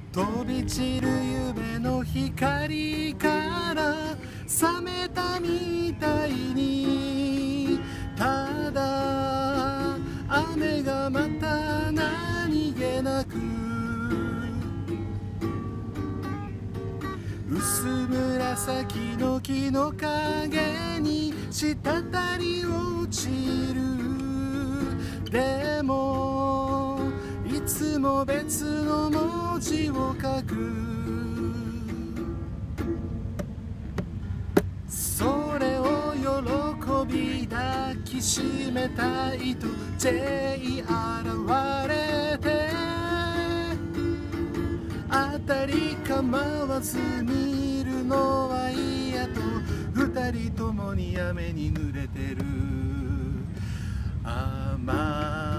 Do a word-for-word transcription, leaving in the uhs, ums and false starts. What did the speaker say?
飛び散る夢の光から覚めたみたいに、ただ雨がまた何気なく薄紫の木の陰に滴り落ちる。でもいつも別の文字を書く。それを喜び抱きしめたいと ジェイ 現れて、当たり構わず見るのは嫌と二人ともに雨に濡れてる。雨